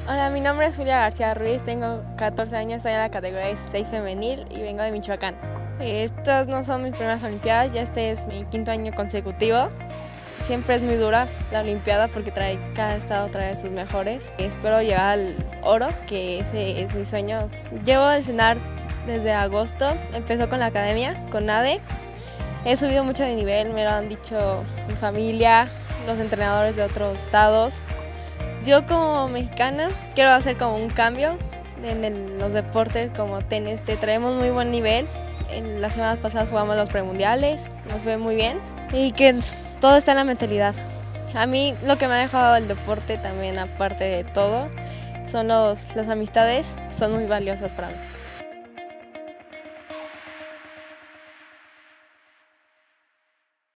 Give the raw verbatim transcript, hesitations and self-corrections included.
Hola, mi nombre es Julia García Ruiz, tengo catorce años, estoy en la categoría dieciséis femenil y vengo de Michoacán. Estas no son mis primeras olimpiadas, ya este es mi quinto año consecutivo. Siempre es muy dura la olimpiada porque trae, cada estado trae sus mejores. Espero llegar al oro, que ese es mi sueño. Llevo a entrenar desde agosto, empezó con la academia, con NADE. He subido mucho de nivel, me lo han dicho mi familia, los entrenadores de otros estados. Yo como mexicana quiero hacer como un cambio en el, los deportes como tenis, te traemos muy buen nivel. En las semanas pasadas jugamos los premundiales, nos fue muy bien y que todo está en la mentalidad. A mí lo que me ha dejado el deporte también, aparte de todo, son los, las amistades, son muy valiosas para mí.